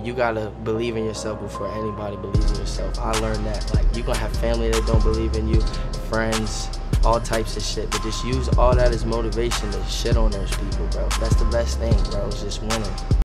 you gotta believe in yourself before anybody believes in yourself. I learned that. Like, you gonna have family that don't believe in you, friends, all types of shit, but just use all that as motivation to shit on those people, bro. That's the best thing, bro, is just winning.